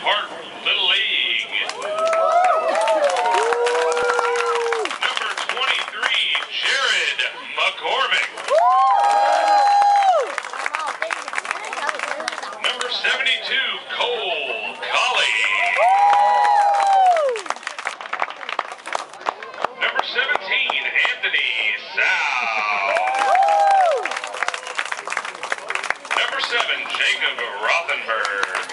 Park Little League. Number 23, Jared McCormick. Number 72, Cole Colley. Number 17, Anthony Sow. Number 7, Jacob Rothenberg.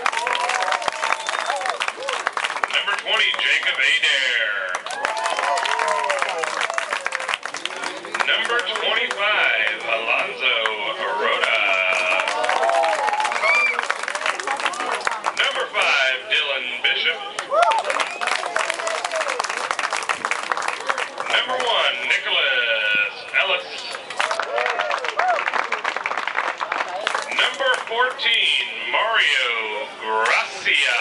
Number 20, Jacob Adair. Number 25, Alonzo Arota. Number 5, Dylan Bishop. Number 1, Nicholas Ellis. Number 14, Mario Gracia.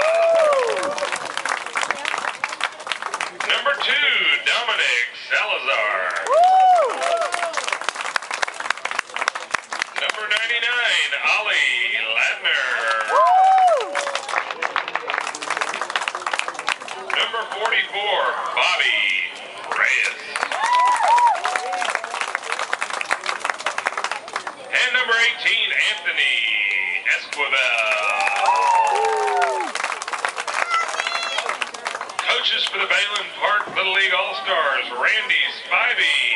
Number 2, Dominic Salazar. Number 99, Ollie Ladner. Number 44, Bobby Reyes. And number 18, Anthony Esquivel. Coaches for the Bayland Park Little League All-Stars, Randy Spivey.